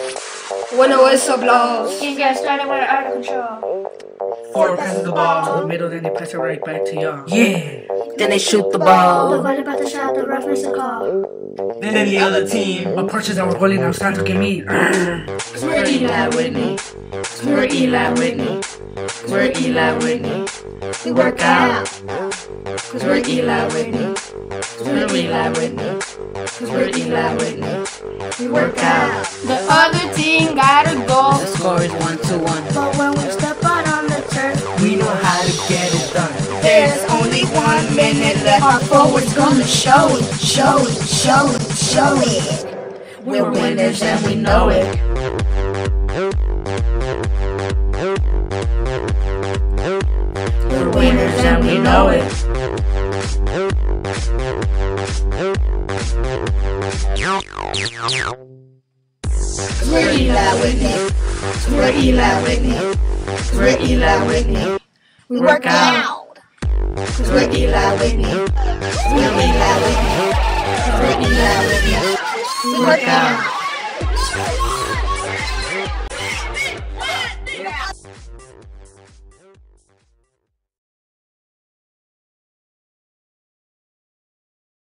When the whistle blows, Game gets started when out of control. Forward passes the ball to the middle, then they pass it right back to y'all. Yeah. Then they shoot the The ball. ball about to shot, the reference to call. Then the other team approaches our goalie now starts to get me. Cause we're Eli Whitney. Cause we're Eli Whitney. Cause we're Eli Whitney. We work out. Cause we're Eli Whitney. Cause we're Eli Whitney. Cause we're Eli Whitney. We work out. the other team gotta go. The score is 1-1. But when we step out on the turf, We know how to get it done. There's only 1 minute left. our forward's gonna show it, show it, show it, show it. We're winners and we know it. We're winners and we know it. We're Eli Whitney. We're Eli Whitney. We're Eli Whitney. We work out. Cause we're Eli Whitney. We're Eli Whitney. We're Eli Whitney. We work out.